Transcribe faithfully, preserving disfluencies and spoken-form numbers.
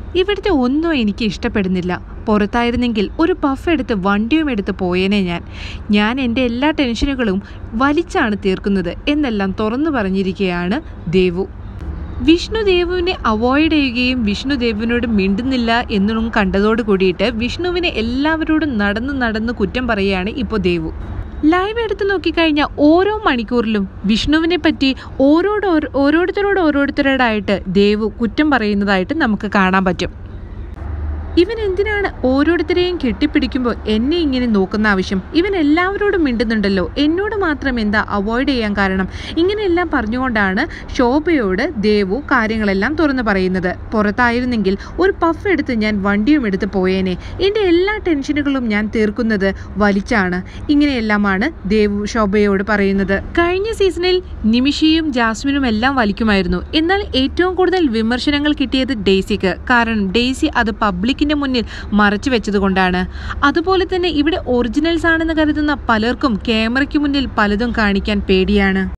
ഇവിടുത്തെ ഒന്നും എനിക്ക് ഇഷ്ടപ്പെടുന്നില്ല. പുറത്തായിരുന്നെങ്കിൽ ഒരു പഫ് എടുത്ത് വണ്ടിയും എടുത്ത് പോയേനെ ഞാൻ. ഞാൻ എൻ്റെ എല്ലാ ടെൻഷനുകളും വലിച്ചാണ് തീർക്കുന്നത് എന്നെല്ലാം തുറന്നു പറഞ്ഞിരിക്കുകയാണ് ദേവു. വിഷ്ണു ദേവുവിനെ അവോയ്ഡ് ചെയ്യുകയും വിഷ്ണു ദേവുവിനോട് മിണ്ടുന്നില്ല എന്നും കണ്ടതോട് കൂടിയിട്ട് വിഷ്ണുവിനെ എല്ലാവരോടും നടന്ന് നടന്ന് കുറ്റം പറയുകയാണ് ഇപ്പോൾ ദേവു. ലൈവ് എടുത്ത് നോക്കിക്കഴിഞ്ഞാൽ ഓരോ മണിക്കൂറിലും വിഷ്ണുവിനെ പറ്റി ഓരോരോ ഓരോരുത്തരോട് ഓരോരുത്തരോടായിട്ട് ദേവു കുറ്റം പറയുന്നതായിട്ട് നമുക്ക് കാണാൻ പറ്റും. ഇവൻ എന്തിനാണ് ഓരോരുത്തരെയും കെട്ടിപ്പിടിക്കുമ്പോൾ എന്നെ ഇങ്ങനെ നോക്കുന്ന ആവശ്യം? ഇവൻ എല്ലാവരോടും മിണ്ടുന്നുണ്ടല്ലോ, എന്നോട് മാത്രം എന്താ അവോയ്ഡ് ചെയ്യാൻ കാരണം? ഇങ്ങനെയെല്ലാം പറഞ്ഞുകൊണ്ടാണ് ശോഭയോട് ദേവു കാര്യങ്ങളെല്ലാം തുറന്നു പറയുന്നത്. പുറത്തായിരുന്നെങ്കിൽ ഒരു പഫ് എടുത്ത് ഞാൻ വണ്ടിയും എടുത്ത് പോയേനെ. എൻ്റെ എല്ലാ ടെൻഷനുകളും ഞാൻ തീർക്കുന്നത് വലിച്ചാണ്. ഇങ്ങനെയെല്ലാമാണ് ദേവു ശോഭയോട് പറയുന്നത്. കഴിഞ്ഞ സീസണിൽ നിമിഷയും ജാസ്മിനും എല്ലാം വലിക്കുമായിരുന്നു. എന്നാൽ ഏറ്റവും കൂടുതൽ വിമർശനങ്ങൾ കിട്ടിയത് ഡെയ്സിക്ക്. കാരണം ഡെയ്സി അത് പബ്ലിക് മുന്നിൽ മറച്ചു വെച്ചത് കൊണ്ടാണ്. അതുപോലെ തന്നെ ഇവിടെ ഒറിജിനൽസ് ആണെന്ന് കരുതുന്ന പലർക്കും ക്യാമറയ്ക്ക് മുന്നിൽ പലതും കാണിക്കാൻ പേടിയാണ്.